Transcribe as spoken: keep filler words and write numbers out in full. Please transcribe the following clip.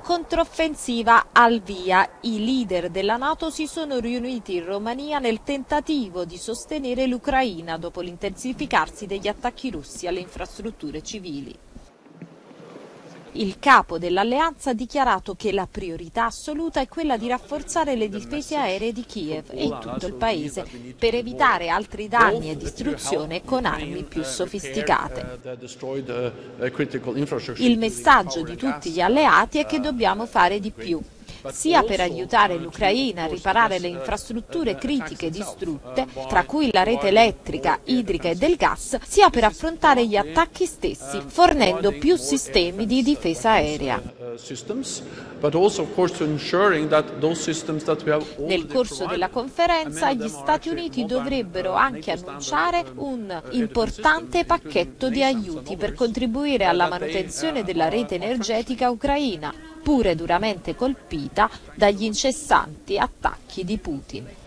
Controffensiva al via. I leader della NATO si sono riuniti in Romania nel tentativo di sostenere l'Ucraina dopo l'intensificarsi degli attacchi russi alle infrastrutture civili. Il capo dell'alleanza ha dichiarato che la priorità assoluta è quella di rafforzare le difese aeree di Kiev e in tutto il paese per evitare altri danni e distruzione con armi più sofisticate. Il messaggio di tutti gli alleati è che dobbiamo fare di più, sia per aiutare l'Ucraina a riparare le infrastrutture critiche distrutte, tra cui la rete elettrica, idrica e del gas, sia per affrontare gli attacchi stessi, fornendo più sistemi di difesa aerea. Nel corso della conferenza gli Stati Uniti dovrebbero anche annunciare un importante pacchetto di aiuti per contribuire alla manutenzione della rete energetica ucraina, pure duramente colpita dagli incessanti attacchi di Putin.